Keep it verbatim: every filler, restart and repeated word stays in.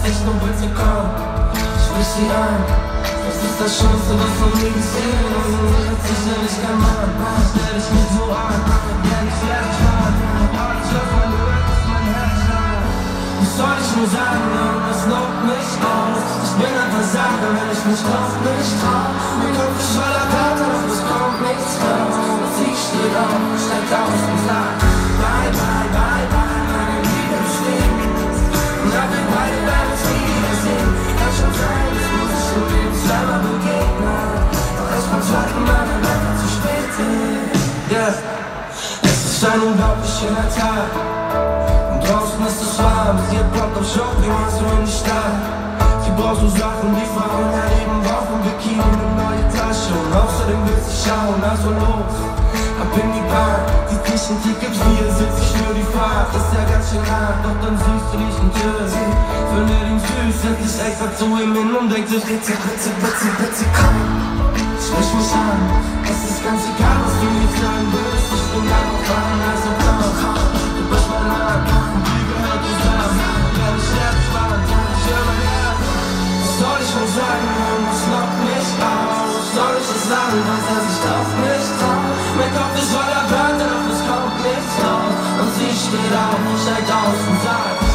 nicht, nur bitte komm. Ich sprich sie an, das ist das Schönste, was man nie gesehen hat. Und hat sicherlich kein Mann, stell dich mir so an, wenn ich fertig war. Alles läuft mal nur, dass mein Herz schlägt. Was soll ich nur sagen, Mann, das lobt mich aus. Ich bin ein Versager, wenn ich mich drauf nicht trau. Mein Kopf ist voller Karte, doch es kommt nichts raus. Und sie steht auf, steigt aus und sagt bye, bye, bye, bye, meine Liebe besteht. Und ab wir beide werden es nie wiedersehen. Kann schon sein, das muss ich im Leben zweimal begegnen. Doch erst beim zweiten Mal, wenn einfach zu spät ist. Yeah. Es ist ein unglaublich schöner Tag. Und draußen ist es warm. Sie hat Bock auf Shopping, also in die Stadt. Sie braucht so Sachen, die Frauen erleben. Brauchen Bikini, eine neue Tasche. Und außerdem will sie schauen, also los. Ab in die Bahn, die Küchentickets, hier sitz ich für die Fahrt. Ist ja ganz schön hart, doch dann siehst du dich in Jersey. Findet ihn süß, setzt sich extra zu ihm hin und denkt sich, bitte, bitte, bitte, bitte, komm. Sprich mich an, es ist ganz egal, was du mir sagen willst. Ich bin da noch dran, also komm, komm. Du bist mein Mann, die gehört zusammen. Wenn ich Herz war, ich höre mein Herz. Was soll ich nur sagen, Mann, das lockt mich aus. Was soll ich dir sagen, dass er sich doch nicht traut? Mein Kopf ist voller Wörter, doch es kommt nichts raus. Und sie steht auf, steigt aus und sagt